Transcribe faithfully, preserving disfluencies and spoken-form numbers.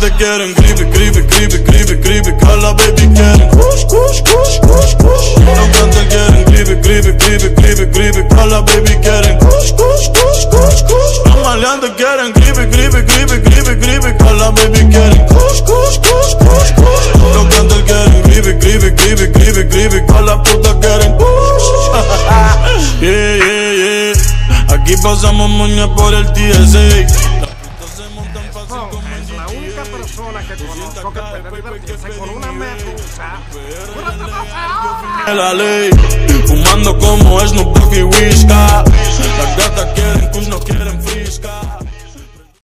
maleantes quieren gripe, gripe, gripe, gripe, gripe, que a la baby quieren kush, kush, kush, kush, kush. Los cantantes quieren gripe, gripe, gripe, gripe, gripe, que a la baby quieren kush, kush, kush, kush, kush. Los maleantes quieren gripe, gripe, gripe, gripe, gripe, que a la baby quieren kush, kush, kush, kush, kush. Los cantantes quieren gripe, gripe, gripe, gripe, gripe, que a la puta quieren kush. Yeah, yeah, yeah. Aquí pasamos moña por el T S A. Es la única persona que conozco que puede divertirse con una medusa. La ley, fumando como Snoop Dogg y Whiskas.